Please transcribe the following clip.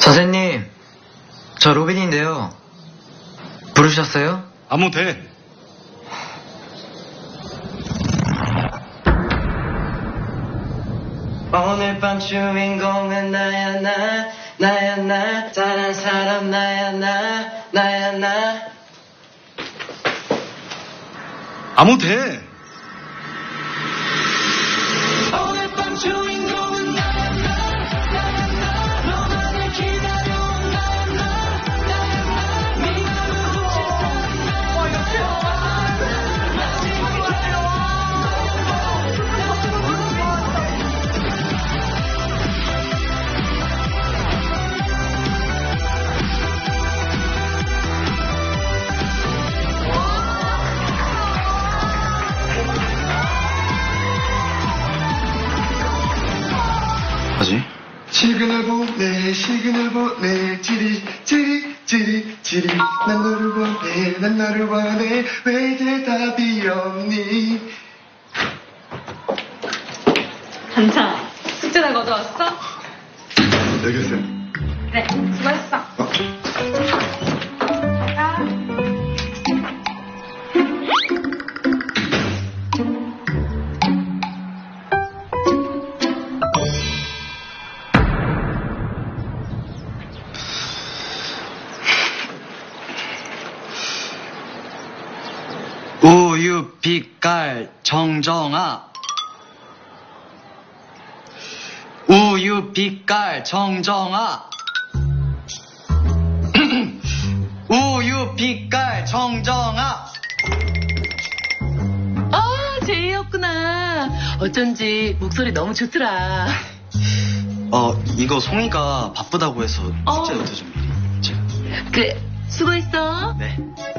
선생님, 저 로빈인데요. 부르셨어요? 아무 돼. 오늘 밤 주인공은 나야 나 다른 사람 나야 나 아무 돼. 오늘 밤 주인공은 나야 나 너만을 기다려온 나야 나 네가 뭐지? 시그널 보내 지리 난 너를 원해 왜 대답이 없니. 반찬, 숙제 다 거둬왔어? 여기 있어요. 그래, 수고했어. 가. 우유 빛깔 정정아 우유 빛깔 정정아 우유 빛깔 정정아. 제이였구나. 어쩐지 목소리 너무 좋더라. 이거 송이가 바쁘다고 해서 숙제부터 좀 미리 제가. 그래, 수고했어. 네.